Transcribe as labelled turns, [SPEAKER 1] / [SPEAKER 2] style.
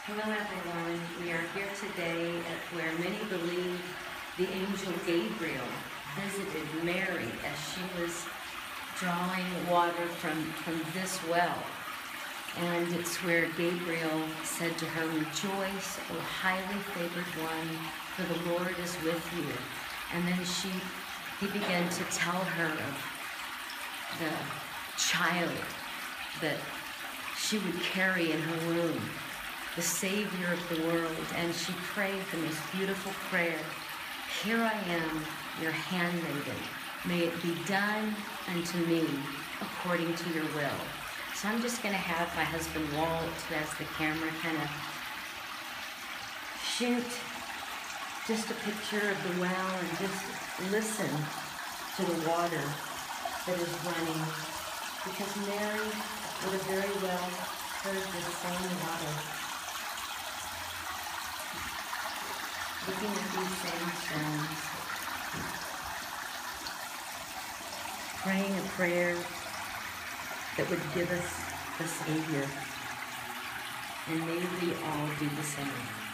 [SPEAKER 1] Hello everyone, we are here today at where many believe the angel Gabriel visited Mary as she was drawing water from this well. And it's where Gabriel said to her, "Rejoice, O highly favored one, for the Lord is with you." And then he began to tell her of the child that she would carry in her womb, the Savior of the world. And she prayed the most beautiful prayer: "Here I am, your handmaiden. May it be done unto me according to your will." So I'm just going to have my husband Walt, who has the camera, kind of shoot just a picture of the well and just listen to the water that is running, because Mary would have very well heard the same water, looking at these same stones, praying a prayer that would give us the Savior. And may we all do the same.